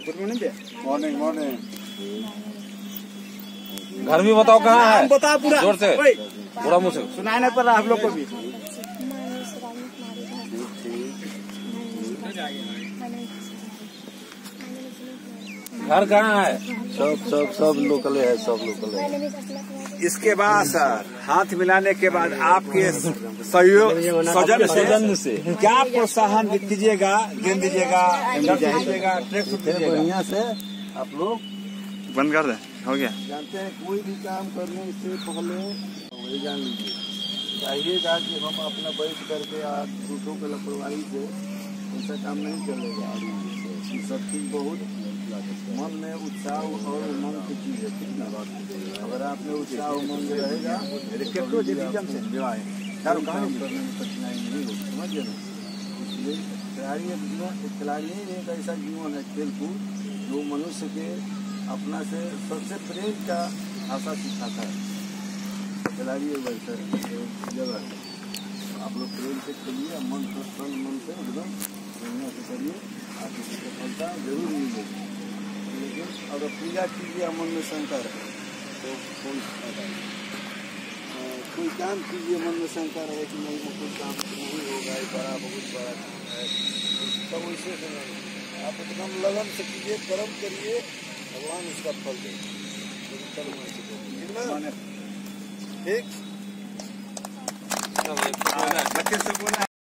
Good morning. Morning morning. घर में बताओ कहाँ है? बता पूरा जोर से, पूरा मुँह से सुनाई नहीं पड़ रहा आप लोग को भी। घर कहाँ है? सब लोकल है, सब लोकल है। इसके बाद सर हाथ मिलाने के बाद आपके सौजन से क्या प्रोत्साहन कीजिएगा, गेंद दीजिएगा, दीजिएगा, ट्रैक सूट दीजिएगा? बढ़िया से आप लोग बंद कर दे, हो गया। जानते हैं कोई भी काम करने से पहले वही जान लीजिए, चाहिएगा कि हम अपना बैठ करके आज झूठों के लापरवाही से ऐसा काम नहीं चलेगा। सब चीज बहुत मन में उत्साह और उमंग की चीज है, ठीक ना? अगर आप में उत्साह उमंग रहेगा करने में कठिनाई नहीं होगी, समझिए ना। इसलिए खिलाड़ी एक ऐसा जीवन है खेलकूद जो मनुष्य के अपना से सबसे प्रेम का आशा सिखाता है। खिलाड़ी वैसे जगह है, आप लोग प्रेम से खेलिए, मन से एकदम बढ़िया से करिए, आपको सफलता जरूर मिलेगी। लेकिन अगर पूजा कीजिए मन में शंका रहे तो कोई फायदा नहीं। कोई काम कीजिए मन में शंका रहे कि नहीं कोई काम नहीं होगा, बड़ा बहुत बड़ा काम है, तो वैसे से नहीं, आप एकदम लगन से कीजिए, कर्म करिए, भगवान उसका फल देंगे। ठीक। बच्चे से बोला